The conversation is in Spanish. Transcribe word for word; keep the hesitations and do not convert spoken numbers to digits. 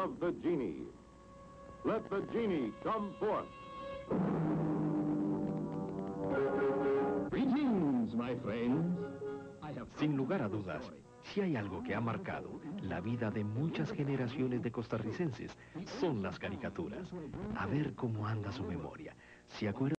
of the genie. Let the genie come forth. Greetings, my friends. Sin lugar a dudas, si hay algo que ha marcado la vida de muchas generaciones de costarricenses, son las caricaturas. A ver cómo anda su memoria. ¿Se acuerda?